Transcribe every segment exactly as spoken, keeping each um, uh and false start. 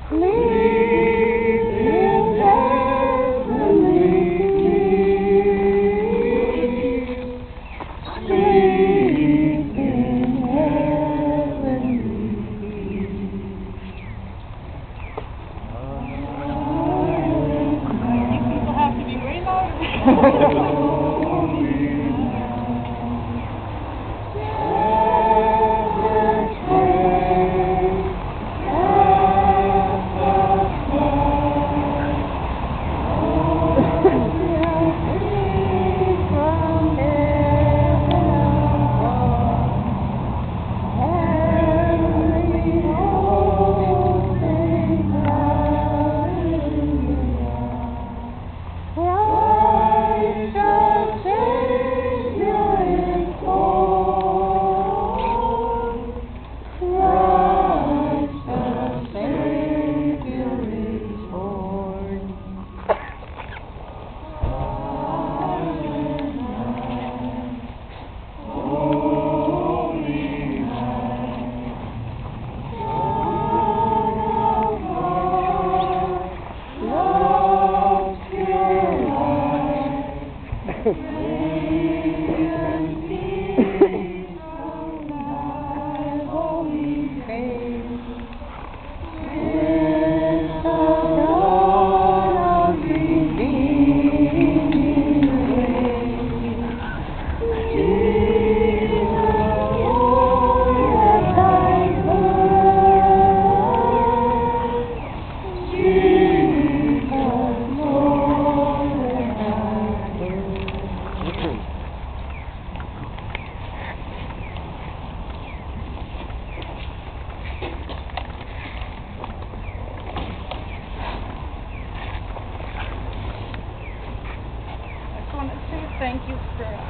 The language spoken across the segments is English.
Thank you for, uh,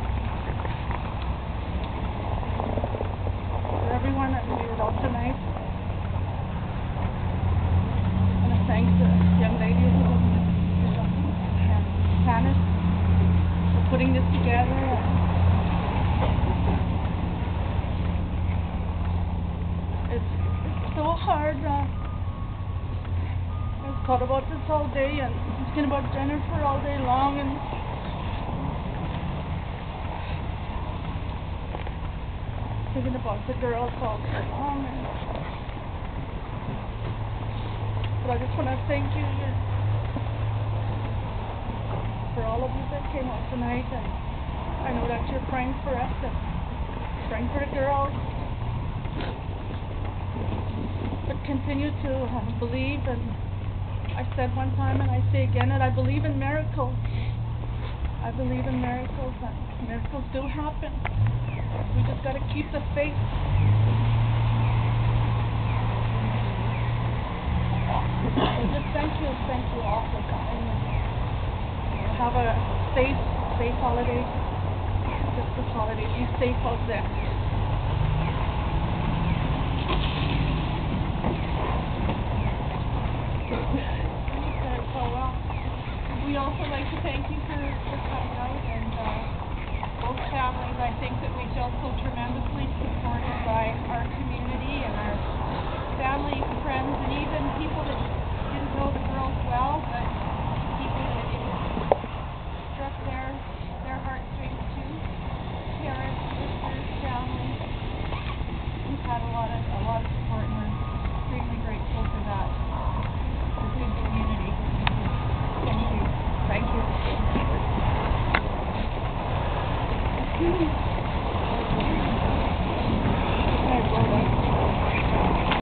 for everyone that we were out tonight. I want to thank the young lady who and Tannis for putting this together. It's, it's so hard. Uh, I've thought about this all day and thinking about Jennifer all day long, and thinking about the girls all day long. And but I just want to thank you for all of you that came out tonight, and I know that you're praying for us and praying for the girls. But continue to uh, believe, and I said one time and I say again that I believe in miracles. I believe in miracles, and miracles do happen. We just got to keep the faith. So just thank you, thank you all for coming. And have a safe, safe holiday. Just this holiday. Be safe out there. Okay, so well, we also like to thank you for, for coming out, and uh, both families. I think that we feel so tremendously supported by our community and our family, friends, and even people that didn't know the girls well, but people that it struck their their heartstrings too. Parents, sisters, family. We've had a lot of a lot of support, and we're extremely grateful for that. It's a good community. Thank you. Thank you.